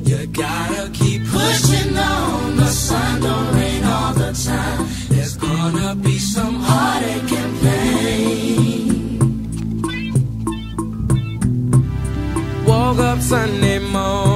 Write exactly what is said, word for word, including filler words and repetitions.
You gotta keep pushing on. The sun don't rain all the time. There's gonna be some heartache and pain. Woke up Sunday morning,